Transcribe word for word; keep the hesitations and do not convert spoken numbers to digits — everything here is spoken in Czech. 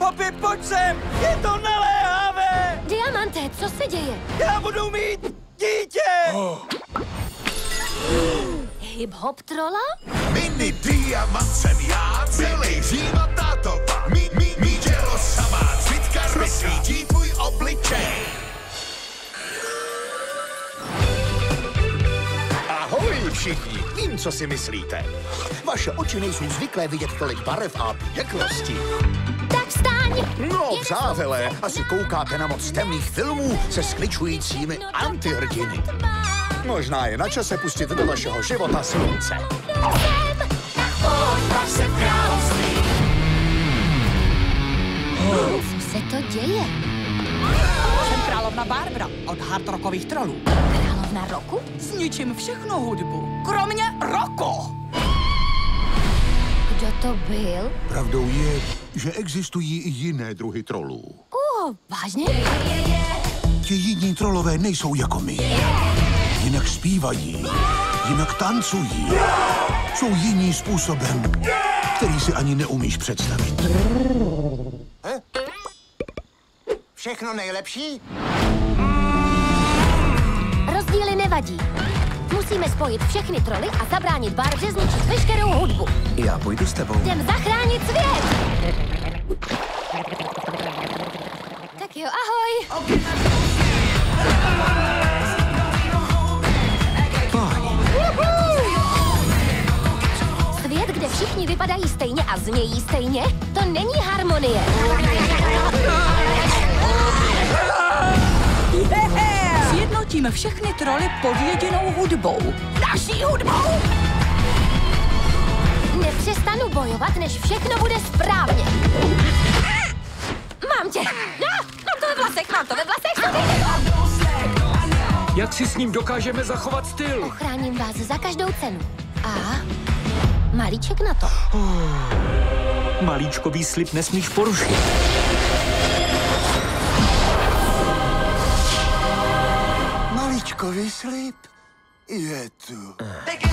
Poppy, pojď sem! Je to naléhavé! Diamante, co se děje? Já budu mít dítě! Oh. Hip-hop trola? Mini diamant jsem já, celý říma tátova. Mí, mí, mí tělo samá, cvitka rozsvítí tvůj obličej. Ahoj všichni, vím, co si myslíte. Vaše oči nejsou zvyklé vidět tolik barev a pěknosti. Tak vstaň! No, přátelé, asi koukáte na moc temných filmů se skličujícími antihrdiny. Možná je na čase pustit do vašeho života slunce. Co se to děje? Jsem královna Barbara od hardrockových trolů. Královna roku? Zničím všechno hudbu, kromě roku. Kdo to byl? Pravdou je, že existují i jiné druhy trolů. Uh, vážně? Ti jiní trolové nejsou jako my. Jinak zpívají, jinak tancují. Jsou jiní způsobem, který si ani neumíš představit. He? Všechno nejlepší? Rozdíly nevadí. Musíme spojit všechny troly a zabránit Barbře zničit veškerou hudbu. Já půjdu s tebou. Jdem zachránit svět! Tak jo, ahoj! Svět, kde všichni vypadají stejně a znějí stejně, to není harmonie. Sjednotíme všechny troly pod jedinou hudbou. Naší hudbou! Nepřestanu bojovat, než všechno bude správně. Mám tě! No, mám to ve vlasech, mám to ve vlasech! Jak si s ním dokážeme zachovat styl? Ochráním vás za každou cenu. A malíček na to. Oh, malíčkový slib nesmíš porušit. Malíčkový slib je tu.